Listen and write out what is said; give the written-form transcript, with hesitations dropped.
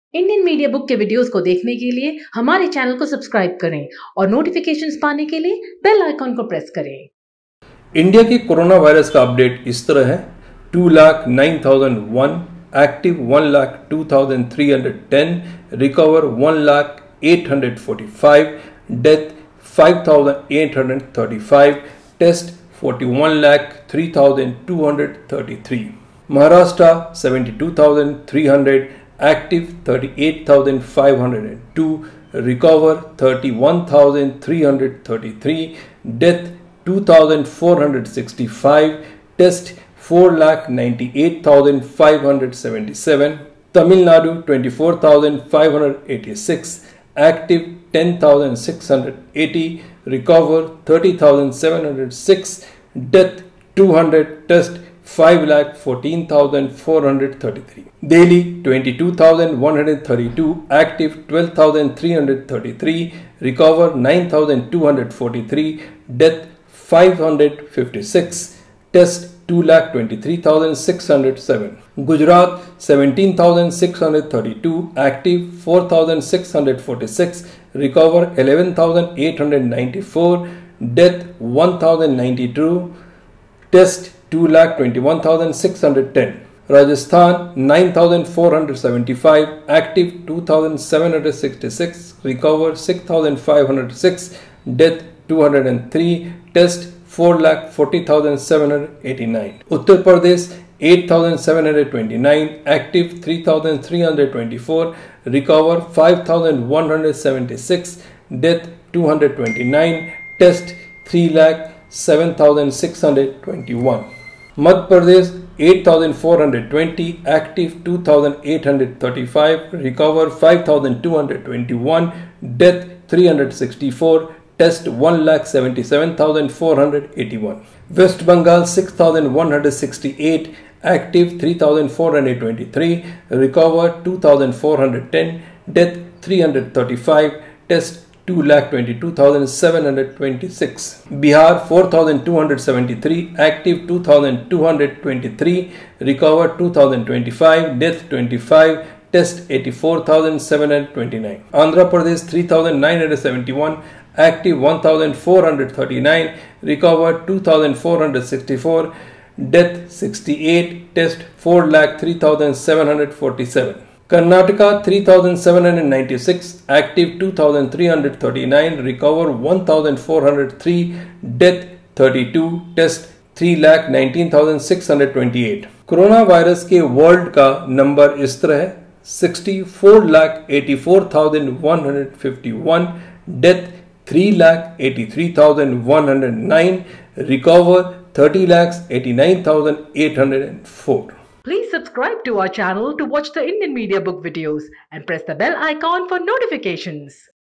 Indian media book के videos को देखने के लिए हमारे चैनल को सब्सक्राइब करें और नोटिफिकेशंस पाने के लिए बेल आइकॉन को प्रेस करें। इंडिया के कोरोना वायरस का अपडेट इस तरह है। 2,09,001, active 1,02,310, recover 1,08,45, death 5,835, test 41,03,233। Maharashtra 72,300, active 38,502, recover 31,333, death 2,465, test 4,98,577। Tamil Nadu 24,586, active 10,680, recover 30,706, death 200, test 5,14,433. Delhi 22,132, active 12,333, recover 9,243, death 556, test 2,23,607. Gujarat 17,632, active 4,646, recover 11,894, death 1,092, test 2,21,610. Rajasthan 9,475, active 2,766, recover 6,506, death 203, test 4,40,789. Uttar Pradesh 8,729, active 3,324, recover 5,176, death 229, test 3,07,621. Madhya Pradesh 8,420, active 2,835, recover 5,221, death 364, test 1,77,481. West Bengal 6,168, active 3,423, recover 2,410, death 335, test 2,22,726. Bihar 4,273, active 2,223, recover 2,025, death 25, test 84,729. Andhra Pradesh 3,971, active 1,439, recover 2,464, death 68, test 4,03,747. Karnataka 3,796, active 2,339, recover 1,403, death 32, test 3,19,628. Corona virus के world का number इस तरह है। 64,84,151, death 3,83,109, recover 30,89,804. Please subscribe to our channel to watch the Indian Media Book videos and press the bell icon for notifications.